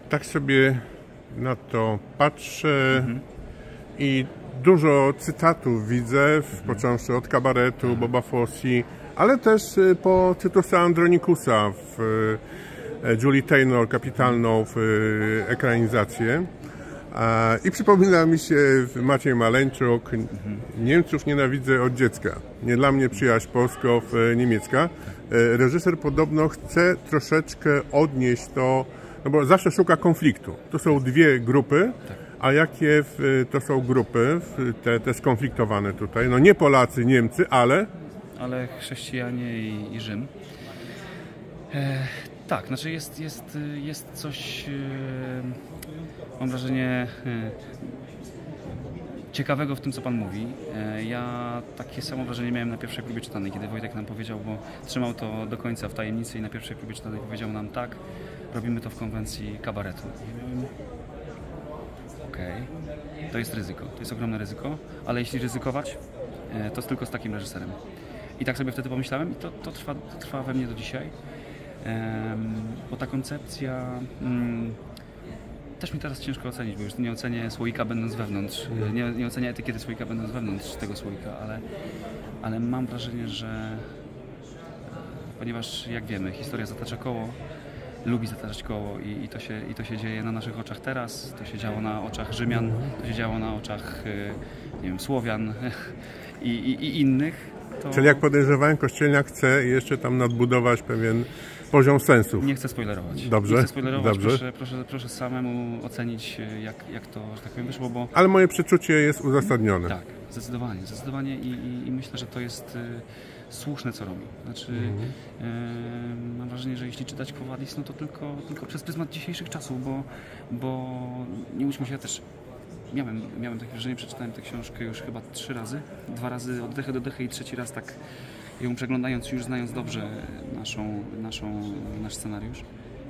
tak sobie na to patrzę i dużo cytatów widzę, począwszy od kabaretu, Boba Fossi, ale też po Tytusa Andronikusa w Julie Taymor, kapitalną ekranizację. I przypomina mi się Maciej Maleńczuk, Niemców nienawidzę od dziecka. Nie dla mnie przyjaźń polsko-niemiecka. Reżyser podobno chce troszeczkę odnieść to, no bo zawsze szuka konfliktu. To są dwie grupy, a jakie to są grupy, te skonfliktowane tutaj? No nie Polacy, Niemcy, ale chrześcijanie i Rzym. Tak, znaczy jest coś, mam wrażenie, ciekawego w tym, co Pan mówi. Ja takie samo wrażenie miałem na pierwszej próbie czytanej, kiedy Wojtek nam powiedział, bo trzymał to do końca w tajemnicy i na pierwszej próbie czytanej powiedział nam tak, robimy to w konwencji kabaretu. Okej, to jest ryzyko, to jest ogromne ryzyko, ale jeśli ryzykować, to tylko z takim reżyserem. I tak sobie wtedy pomyślałem i to trwa we mnie do dzisiaj. Bo ta koncepcja też mi teraz ciężko ocenić, bo już nie ocenię słoika będąc wewnątrz, nie ocenię etykiety słoika będąc wewnątrz tego słoika, ale mam wrażenie, że ponieważ jak wiemy, historia zatacza koło, lubi zataczać koło i to się dzieje na naszych oczach teraz, to się działo na oczach Rzymian, to się działo na oczach, nie wiem, Słowian i innych. Czyli jak podejrzewałem, Kościelniak chce jeszcze tam nadbudować pewien poziom sensów. Nie chcę spoilerować. Dobrze. Nie chcę spoilerować. Dobrze. Proszę samemu ocenić, jak to, że tak powiem, wyszło, bo... Ale moje przeczucie jest uzasadnione. Tak, zdecydowanie i myślę, że to jest słuszne, co robi. Znaczy, mam wrażenie, że jeśli czytać Quo Vadis, no to tylko przez pryzmat dzisiejszych czasów, bo nie łudźmy się, też miałem takie wrażenie, przeczytałem tę książkę już chyba 3 razy. 2 razy od dechy do dechy i 3. raz tak ją przeglądając, już znając dobrze nasz scenariusz.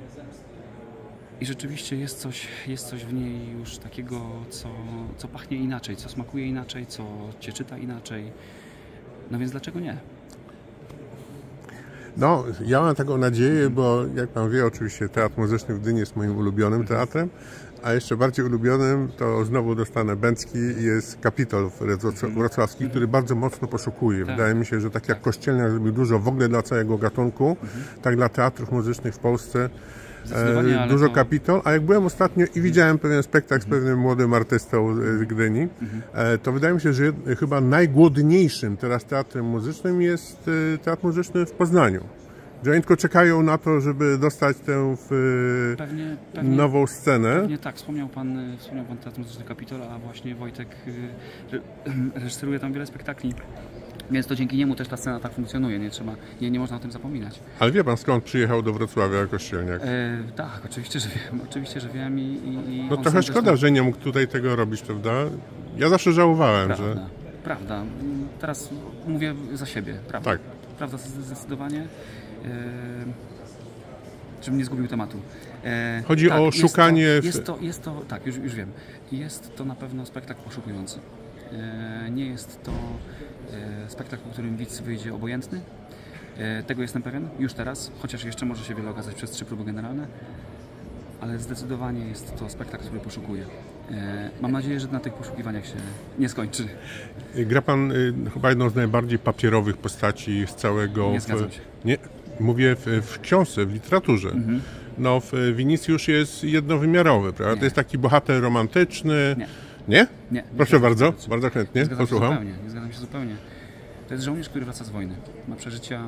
I rzeczywiście jest coś w niej już takiego, co pachnie inaczej, co smakuje inaczej, co cię czyta inaczej. No więc dlaczego nie? No, ja mam taką nadzieję, bo jak Pan wie, oczywiście Teatr Muzyczny w Gdyni jest moim ulubionym teatrem, a jeszcze bardziej ulubionym, to znowu dostanę Bęcki, jest Kapitol Wrocławski, który bardzo mocno poszukuje. Tak. Wydaje mi się, że tak jak Kościelniak zrobił dużo w ogóle dla całego gatunku, tak dla teatrów muzycznych w Polsce dużo Kapitol. A jak byłem ostatnio i widziałem pewien spektakl z pewnym młodym artystą z Gdyni, to wydaje mi się, że chyba najgłodniejszym teraz teatrem muzycznym jest Teatr Muzyczny w Poznaniu. Że oni tylko czekają na to, żeby dostać tę pewnie nową scenę. Pewnie tak, wspomniał pan Teatr Muzyczny Kapitol, a właśnie Wojtek reżyseruje tam wiele spektakli. Więc to dzięki niemu też ta scena tak funkcjonuje, nie można o tym zapominać. Ale wie pan, skąd przyjechał do Wrocławia Kościelniak? Tak, oczywiście, że wiem i no trochę szkoda, że nie mógł tutaj tego robić, prawda? Ja zawsze żałowałem, że... Prawda, teraz mówię za siebie, prawda? Tak. Prawda, zdecydowanie. Żebym nie zgubił tematu. Chodzi o szukanie... Jest to, tak, już wiem. Jest to na pewno spektakl poszukujący. Nie jest to spektakl, po którym widz wyjdzie obojętny. Tego jestem pewien, już teraz, chociaż jeszcze może się wiele okazać przez 3 próby generalne, ale zdecydowanie jest to spektakl, który poszukuje. Mam nadzieję, że na tych poszukiwaniach się nie skończy. Gra pan chyba jedną z najbardziej papierowych postaci z całego... Nie zgadzam się. Nie, mówię w książce, w literaturze. No, Winicjusz jest jednowymiarowy, prawda? To jest taki bohater romantyczny. Nie? Nie. Proszę bardzo, bardzo chętnie, posłucham. Nie zgadzam się zupełnie. To jest żołnierz, który wraca z wojny. Ma przeżycia...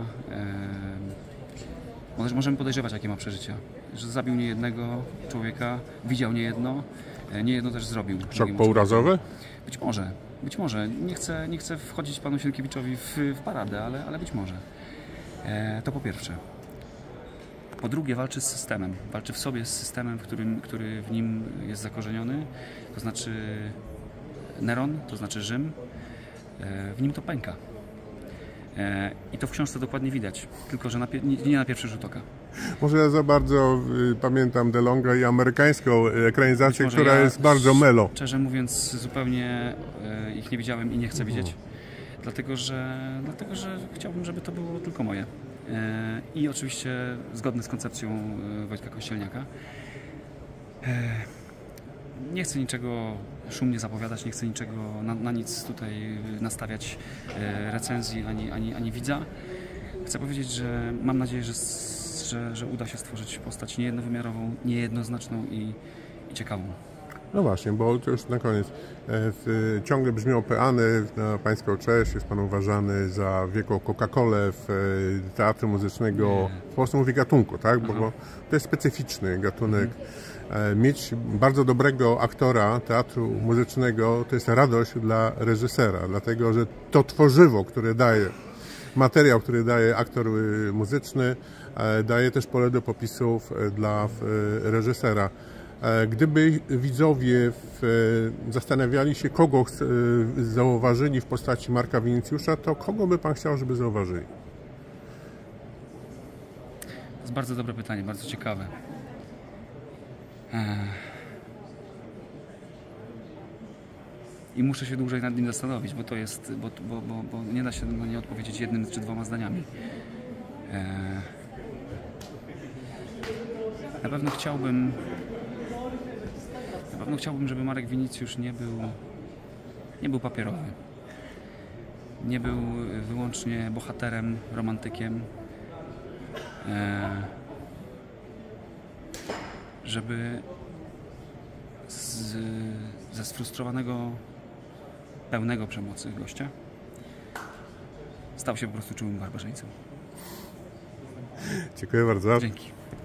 Możemy podejrzewać, jakie ma przeżycia. Że zabił niejednego człowieka, widział niejedno też zrobił. Szok pourazowy? Być może. Nie chcę wchodzić panu Sienkiewiczowi w paradę, ale być może. To po pierwsze. Po drugie, walczy z systemem. Walczy w sobie z systemem, który w nim jest zakorzeniony. To znaczy Neron, to znaczy Rzym. W nim to pęka. I to w książce dokładnie widać. Tylko że nie na pierwszy rzut oka. Może ja za bardzo pamiętam DeLonga i amerykańską ekranizację, która jest bardzo melo. Szczerze mówiąc, zupełnie ich nie widziałem i nie chcę widzieć. Dlatego, że chciałbym, żeby to było tylko moje. I oczywiście zgodne z koncepcją Wojtka Kościelniaka. Nie chcę niczego szumnie zapowiadać, nie chcę niczego na nic tutaj nastawiać recenzji ani widza. Chcę powiedzieć, że mam nadzieję, że uda się stworzyć postać niejednowymiarową, niejednoznaczną i ciekawą. No właśnie, bo to już na koniec. Ciągle brzmią peany na pańską cześć. Jest pan uważany za wielką Coca-Colę w teatru muzycznego, w Polsce mówi gatunku, tak? Bo to jest specyficzny gatunek. Mieć bardzo dobrego aktora teatru muzycznego to jest radość dla reżysera, dlatego że to tworzywo, które daje, materiał, który daje aktor muzyczny, daje też pole do popisów dla reżysera. Gdyby widzowie zastanawiali się, kogo zauważyli w postaci Marka Winicjusza, to kogo by pan chciał, żeby zauważyli? To jest bardzo dobre pytanie, bardzo ciekawe. I muszę się dłużej nad nim zastanowić, bo to jest, bo nie da się na nie odpowiedzieć jednym czy dwoma zdaniami. Na pewno chciałbym, żeby Marek Winicjusz nie był papierowy. Nie był wyłącznie bohaterem, romantykiem. Żeby ze sfrustrowanego, pełnego przemocy gościa stał się po prostu czułym barbarzyńcą. Dziękuję bardzo. Dzięki.